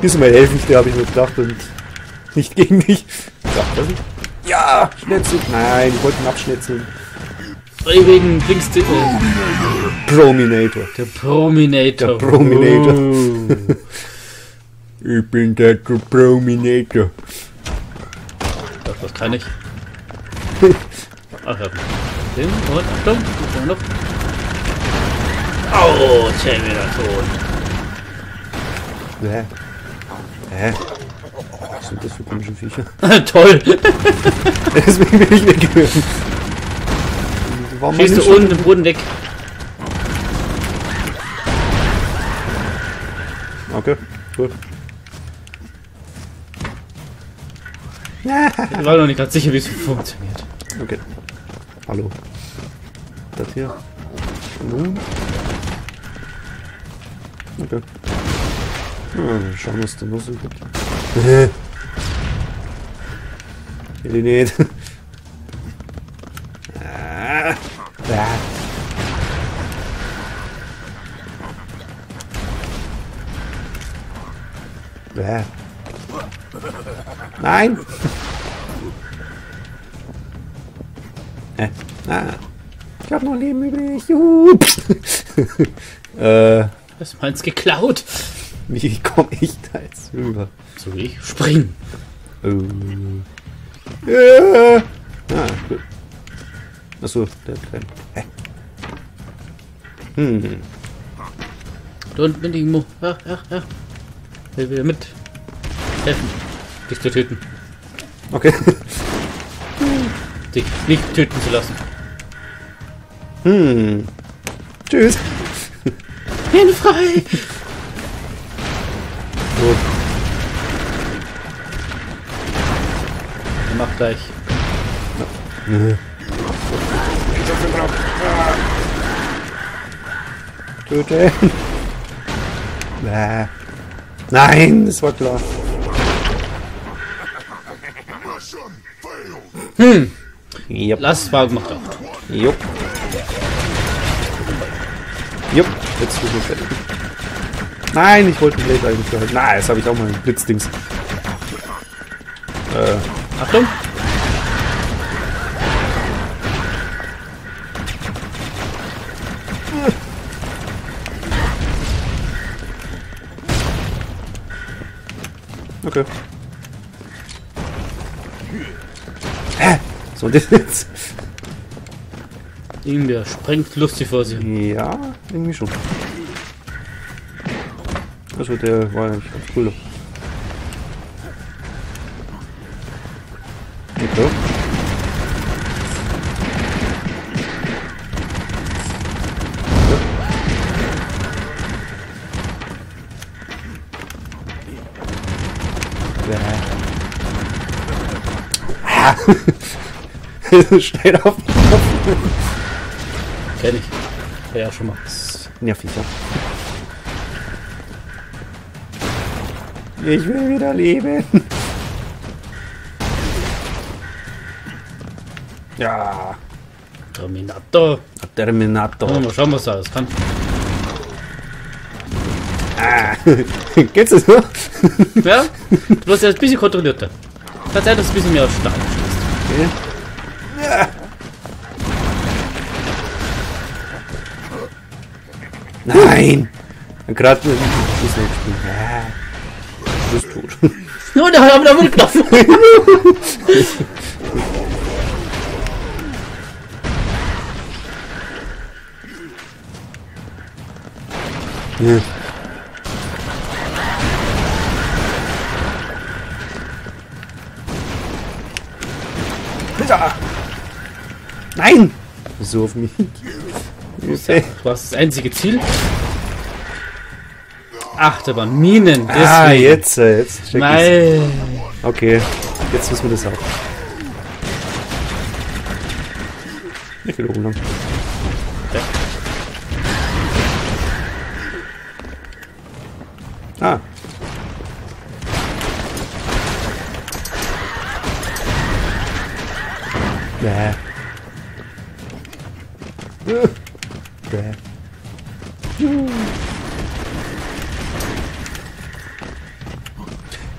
Diesmal helfe ich dir, habe ich mir gedacht, und nicht gegen dich. Ja, Schnetzel. Nein, ich wollte ihn abschnetzeln. Wegen Dings. Prominator. Der Prominator. Der Prominator. Ich bin der Prominator. Das kann ich. Ach ja. Den und Achtung. Noch. Oh, Terminator. Hä? Was sind das für komische Viecher? Toll. Deswegen bin ich weggegangen. Schießt du unten im Boden weg. Okay, gut. Ich war noch nicht ganz sicher, wie es funktioniert. Okay. Hallo. Das hier. Nun. Okay. Ja, schauen wir, was da noch so gibt. Will ich nicht. Nein! Ich hab noch Leben übrig. Juhu. Was meinst du geklaut? Wie komme ich da jetzt rüber? So wie ich. Springen. Gut. Achso, der Kleine. Da unten bin ich irgendwo. Ja. Will wieder mit. Helfen. Dich zu töten. Okay. Dich nicht töten zu lassen. Tschüss. Hände frei! So. Mach gleich. Töten. Nein, das war klar. Jupp. Lastwagen macht auf. Jupp. Jupp. Jetzt sind wir fertig. Nein, ich wollte Blade eigentlich behalten. Nein, jetzt habe ich auch mal ein Blitzdings. Achtung! Okay. So, das jetzt. Irgendwer sprengt lustig vor sich. Ja, irgendwie schon. Also der war eigentlich ganz cool. Okay. Schnell auf den Kopf. Kenn ich. Ja, schon mal. Nervig, ja. Ich will wieder leben. Ja. Terminator. Terminator. Mal schauen, was da alles kann. Geht's jetzt noch? Ja? Bloß er ist ein bisschen kontrollierter. Kann sein, dass es ein bisschen mehr auf Start schießt. Okay. Ja. Nein! Gerade mit dem Schuss nicht gespielt. Du bist tot. Oh, da haben wir Knopf. Ja. Nein! So auf mich. Du hast das einzige Ziel. Achterbahn, Minen. Jetzt check ich's. Nein. Okay, jetzt wissen wir das auch. Ich will oben lang. Ah. Bäh. Bäh.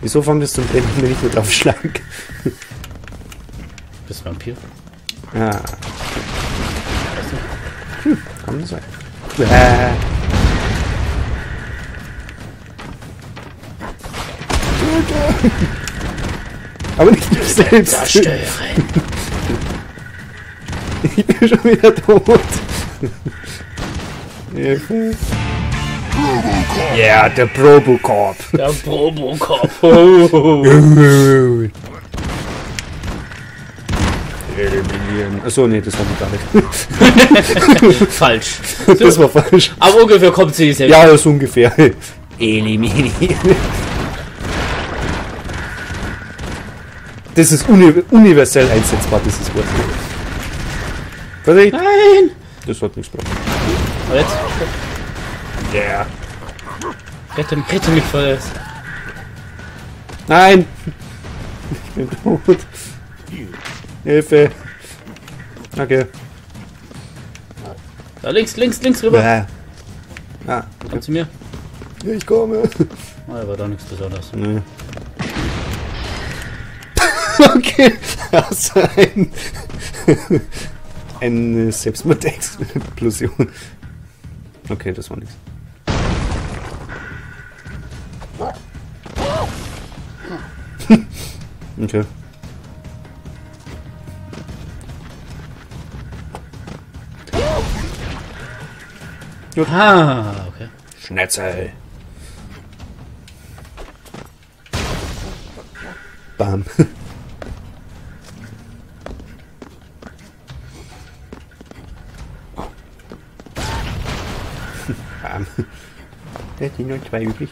Wieso fängt es zum Brennen, wenn ich nicht aufschlag? Bist du Vampir? Ah. Kann das sein. Aber nicht mich selbst. Zerstören! Ich bin schon wieder tot. Hilfe. Ja, der Probocop. Der Probocop. Oh. Eliminieren. Achso, nee, das war gar nicht. Falsch. Das war falsch. Aber ungefähr kommt sie selbst. Ja, das ist ungefähr. Eliminieren. Das ist universell einsetzbar, dieses Wort. Vorsicht! Nein! Das hat nichts gebracht. Aber jetzt. Yeah. Rette mich vor das. Nein! Ich bin tot. Hilfe! Okay. Da links rüber. Ah, Komm zu mir. ich komme. Oh, da war doch nichts Besonderes. Nee. Okay. Also eine Selbstmordexplosion. Okay, das war nichts. Okay. Ah, okay. Schnetzel. Bam. Bam. Da sind nur 2 übrig.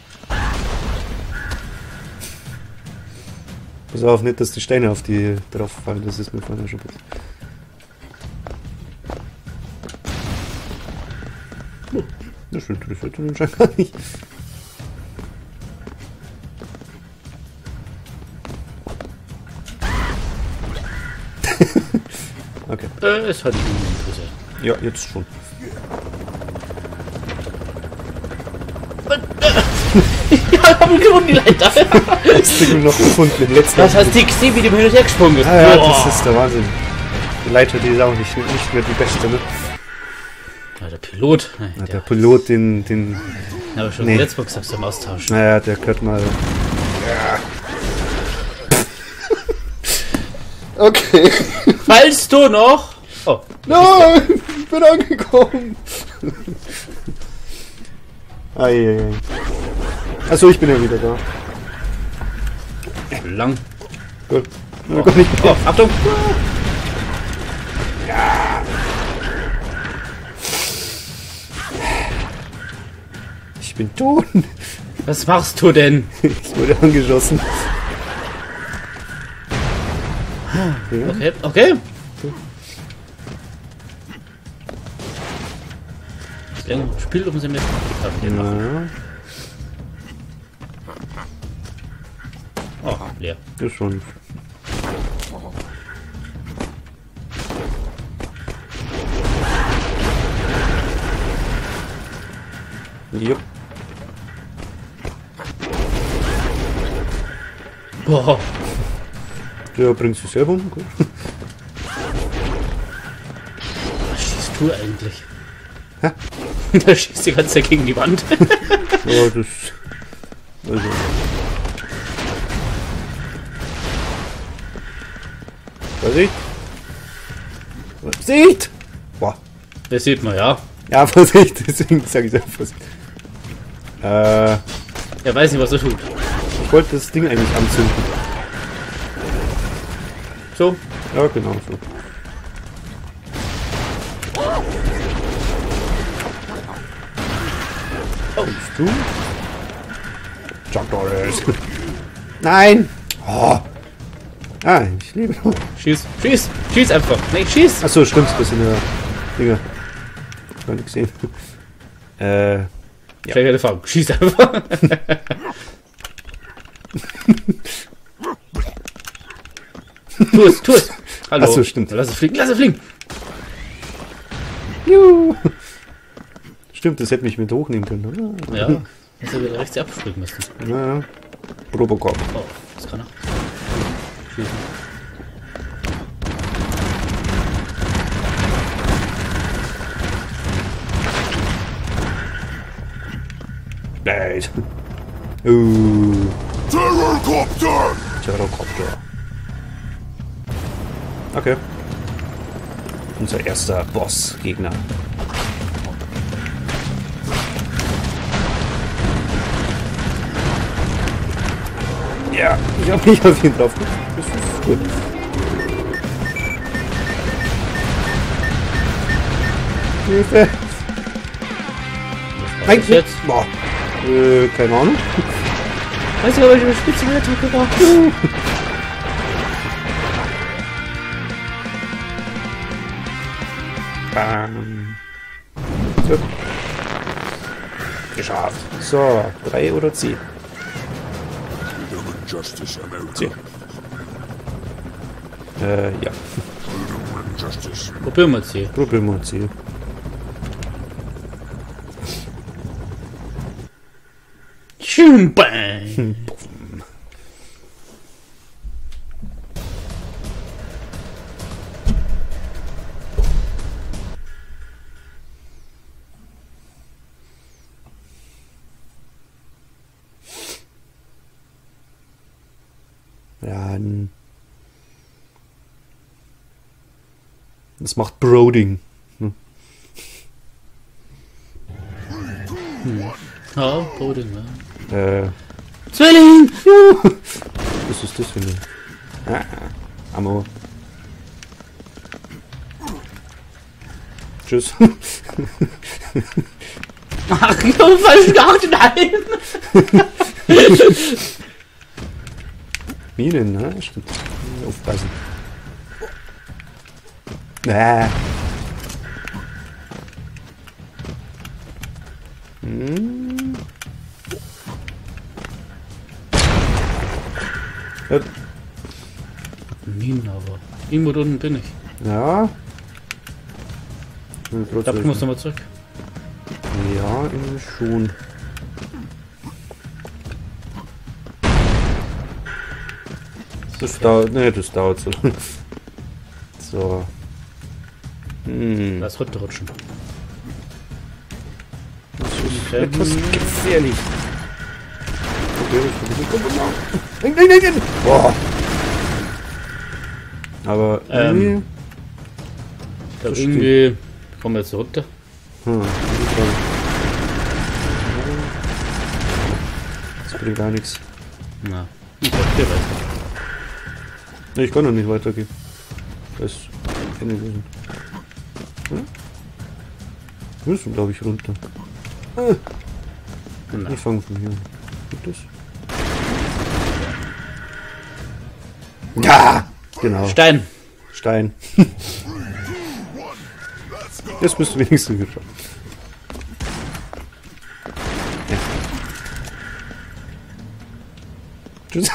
Pass auf, nicht, dass die Steine auf die drauf fallen, das ist mir vorher schon passiert. Das interessiert den Schein gar nicht. Okay. Es hat mich nicht interessiert. Ja, jetzt schon. Ja, haben wir gewonnen, die Leiter. Das Ding noch gefunden im letzten. Das hast du gesehen, wie die hin und her gesprungen ist. Ja, Boah. das ist der Wahnsinn. Die Leiter, die ist auch nicht mehr die beste, ne? Ja, der Pilot. Ja, Der, der Pilot, den. Ja, aber schon Nee. letztes Mal gesagt, zum Austausch. Naja, der gehört mal. Okay. Falls du noch. Oh, Nein, ich bin angekommen. Eieiei. Achso, ich bin ja wieder da. lang. Gut. Oh. Nicht Oh, Achtung! Ich bin tot. Was machst du denn? Ich wurde angeschossen. Okay, okay. Spiel um sie mit. Ja, Oh, leer. ist schon. Jupp. Boah. Der bringt sich selber um. Gut. Was schießt du eigentlich? Hä? Da schießt die ganze Zeit gegen die Wand. Ja, das. Also. Vorsicht! Vorsicht! Boah. Das sieht man, ja. Ja, Vorsicht, deswegen sage ich einfach Vorsicht. Er weiß nicht, was er tut. Ich wollte das Ding eigentlich anzünden. So. Ja, genau so. Oh. Bist du? Chuck Norris. Nein! Oh. Ah, ich lebe noch. Schieß, schieß, schieß einfach. Nee, schieß. Achso, stimmt, das sind ja Dinger. Gar nicht gesehen. Ja. Schlechte Erfahrung. Schieß einfach. Tu es. Hallo. Achso, stimmt. Lass es fliegen, lass es fliegen. Juhu. Stimmt, das hätte mich mit hochnehmen können, oder? Ja. Hätte rechts abspringen müssen. Ja. Robocop. Oh, was kann er? Schießen. Nein. Terrorcopter! Terrorcopter. Okay. Unser erster Boss-Gegner. Ja, ich habe mich auf ihn drauf. Das ist gut. Hilfe! Was jetzt? Boah. Keine Ahnung. Weiß ich, aber ich habe Spezialattacke gemacht. Bam. So. Geschafft. So, 3 oder 10. Human Justice America. 10. Ja. Human Justice. Probieren wir jetzt hier. Probieren wir uns hier. Bang. Ja, das macht Broding. Ja, Boden, ja. Zwilling! Was ist das für eine? Ah, Ammo. Tschüss. Ach, ich hab falsch gedacht, nein! Minen, ne? Stimmt. Aufpassen. Hm. Ja. Minen aber. Irgendwo da unten bin ich. Ja. Ich glaube, ich muss nochmal zurück. Ja, irgendwie schon. Das dauert, ne, das dauert so lang. So. Lass runterrutschen. Das ist etwas gefährlich. Okay, nein, nein, nein, nein. Boah. Aber irgendwie... Ich glaube, irgendwie kommen wir jetzt runter. Das bringt gar nichts. Na, ich glaube, hier weiter. Nee, ich kann noch nicht weitergehen. Das ist keine Lösung. Hm? Wir müssen, glaube ich, runter. Na. Ich fange von hier. Geht das? Ja! Genau. Stein! Stein. Jetzt bist du wenigstens geschafft. Ja. Tschüss.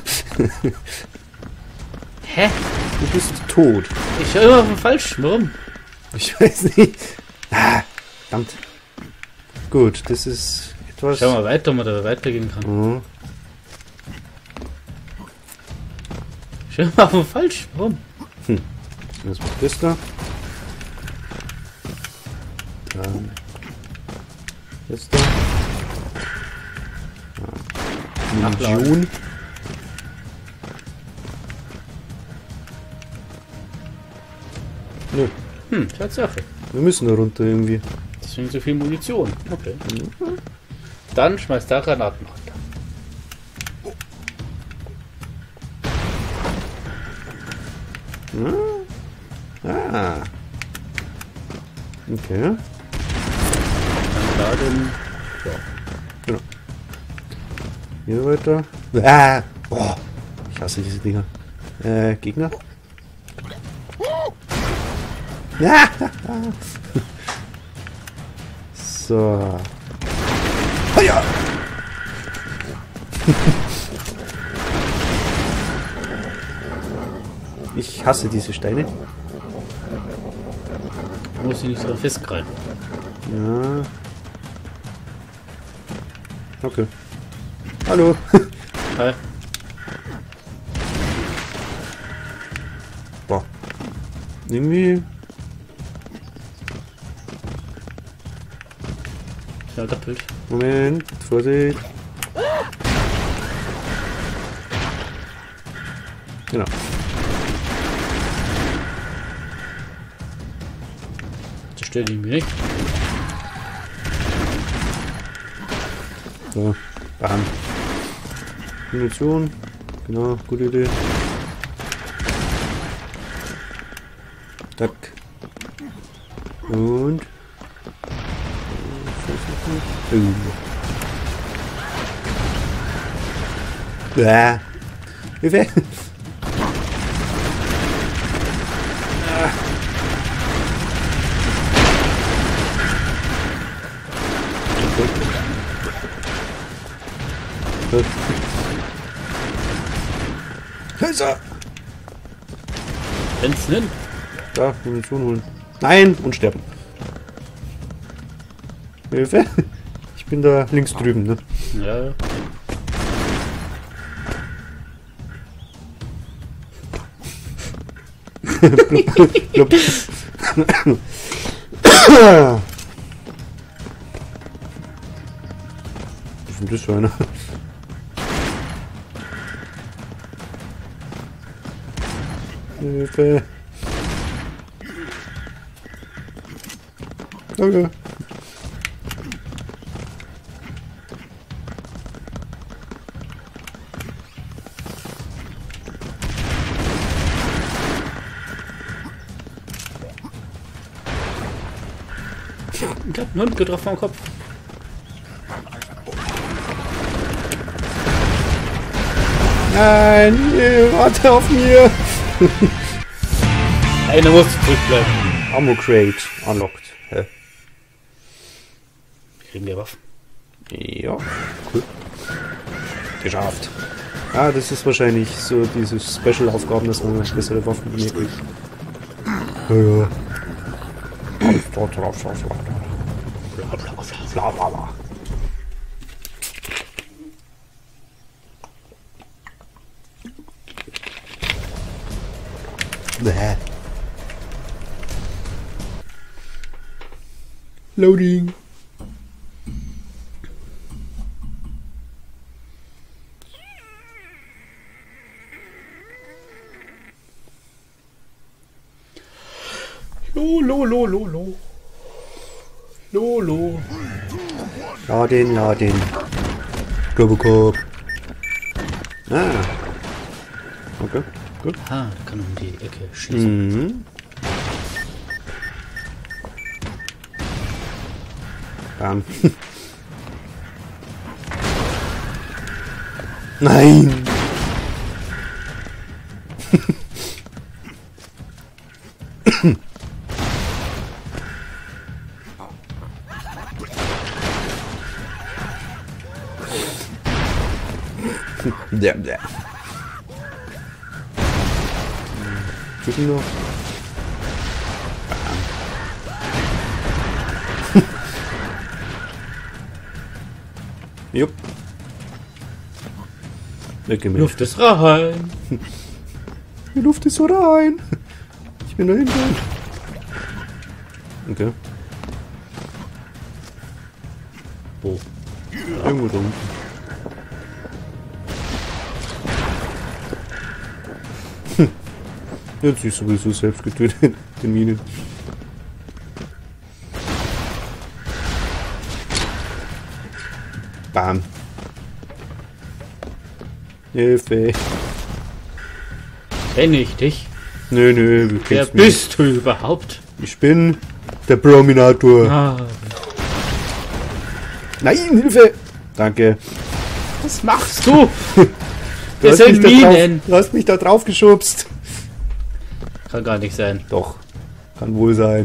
Hä? Du bist tot. Ich höre immer falsch. Warum? Ich weiß nicht. Ah, verdammt. Gut, das ist etwas... Schau mal weiter, ob man da weitergehen kann. Mhm. Ich höre immer falsch. Warum? Was macht das da? Dann... Das da. Munition. Nö, Tatsache. wir müssen da runter irgendwie. Deswegen so viel Munition. Okay. Dann schmeißt da Granaten runter. Ah. Okay. Dann laden. Genau. Hier weiter. Ah. Oh, ich hasse diese Dinger. Gegner. Ja. So. Oh ja. Ich hasse diese Steine. Muss ich nicht so festgreifen. Ja. Okay. Hallo. Hi. Boah. Irgendwie. Ja, doppelt. Moment, Vorsicht. Genau. Zerstört ihn mir nicht. So, bam. Munition. Genau, gute Idee. Tack. Und. Bäh. Hilfe! Hilfe! Wenn's nimmt. Da, Munition holen. Nein! Und sterben. Hilfe! Ich bin da links drüben, ne? Ja. Blub. Was ist denn das für einer? Hilfe! Danke! Ich hab einen Hund getroffen am Kopf. Nein! Warte auf mir! Einer muss zurückbleiben. Ammo Crate unlocked. Hä? Kriegen wir Waffen. Ja, cool. Geschafft. Ah, das ist wahrscheinlich so diese Special-Aufgaben, dass man bessere Waffen hier kriegt. Ja. Bäh. Loading. Lolo. Lolo. Laden. Robocop. Ah. Okay, gut. Ah, da kann um die Ecke schießen. Mhm. Bam. Nein! Der. Gucken noch. Jupp. Weggemeldet. Luft ist rein. Die Luft ist so rein. Ich bin da hinten. Okay. Wo? Irgendwo da unten. Jetzt ist sowieso selbst getötet, den Minen. Bam. Hilfe. Kenn ich dich? Nö, du Wer kennst mich. bist du überhaupt? Ich bin der Prominator. Ah, Nein, Hilfe! Danke. was machst du? Du Wir hast sind mich da drauf- Minen. Du hast mich da drauf geschubst. Kann gar nicht sein. Doch, kann wohl sein.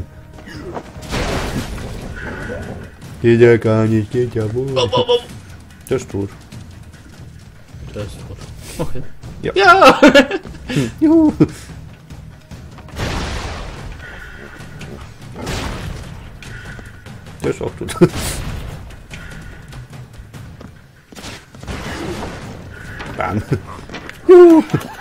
Geht ja gar nicht, geht ja wohl. Der ist tot. Der ist tot. Okay. Ja. Ja! Juhu. Der ist auch tot. Bam. Bam. Juhu.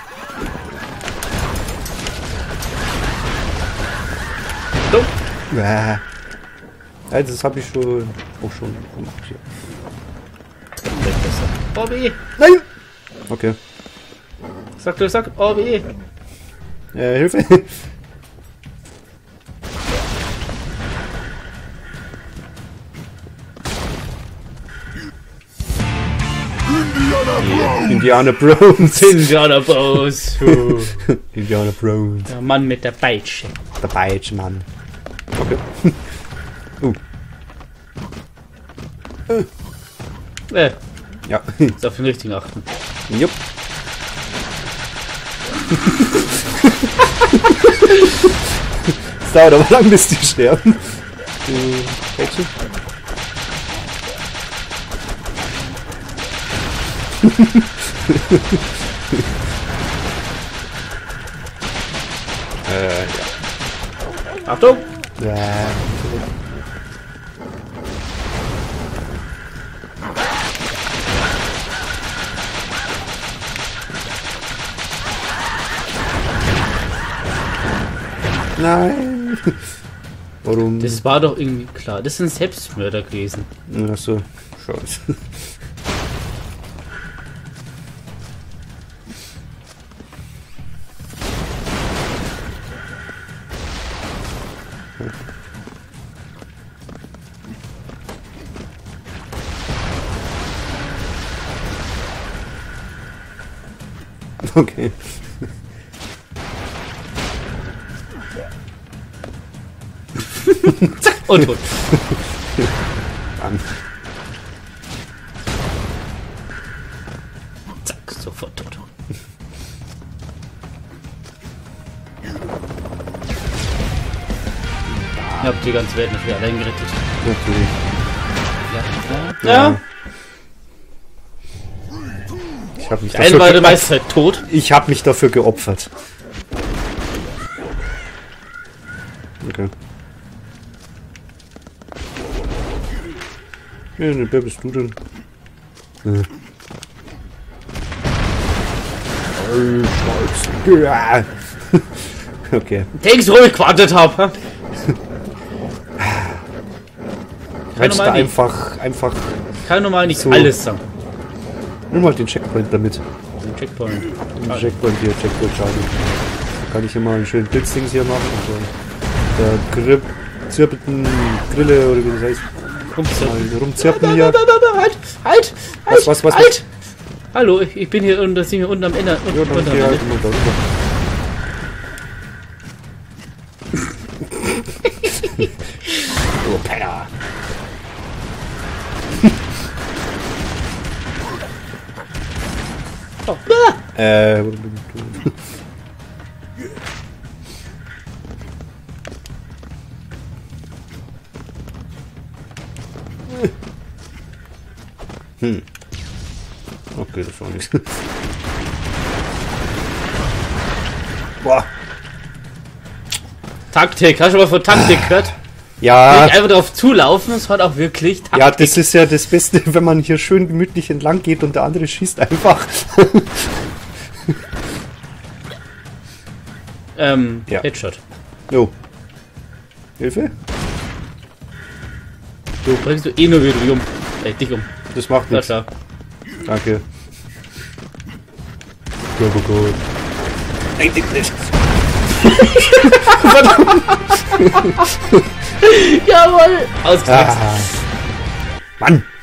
Dumm. Ja, das habe ich schon auch schon gemacht hier. Bobby! Nein! Okay. Sag, Bobby! Hilfe! Indiana Brones! Indiana Bros! Indiana Brones. Der Mann mit der Peitsche. Der Peitsche, Mann. Okay. Ja. Ist auf den richtigen achten. Jupp. Es dauert aber lang, bis die sterben. Peitsche. Ja. Achtung! Ja. Nein! Warum? Das war doch irgendwie klar. Das sind Selbstmörder gewesen. Achso, scheiße. Okay. Und tot. Zack, sofort tot. Ihr habt die ganze Welt natürlich allein gerettet. Natürlich. Ja. Ich habe mich Der eine war dafür die meiste Zeit tot. Ich habe mich dafür geopfert. Okay. Ja, wer bist du denn? Ja. Okay. Denkst du, wo ich gewartet habe? Reicht da einfach Kann normal nicht so alles sagen. nimm mal den Checkpoint damit. Den Checkpoint. Den Checkpoint hier, Checkpoint Schaden. Da kann ich immer einen schönen Blitzdings hier machen und der zirpelten Grille oder wie das heißt. Mal rumzirpen hier. Halt! Was? Halt! Hallo, ich bin hier unten, das sind wir unten am Ende. Ja, dann geh halt immer darüber. Oh, Penner! Oh. Okay, das war nichts. Boah. Taktik, hast du mal von Taktik gehört? Ja. Nicht einfach drauf zulaufen, es hat auch wirklich Taktik. Ja, das ist ja das Beste, wenn man hier schön gemütlich entlang geht und der andere schießt einfach. Ja. Headshot. Jo. Hilfe? Du bringst du eh nur wieder um. Dich um. Das macht Ja, nichts. klar. Danke. Gut. Nein, nicht. Jawohl! Ausgekriegt. Mann!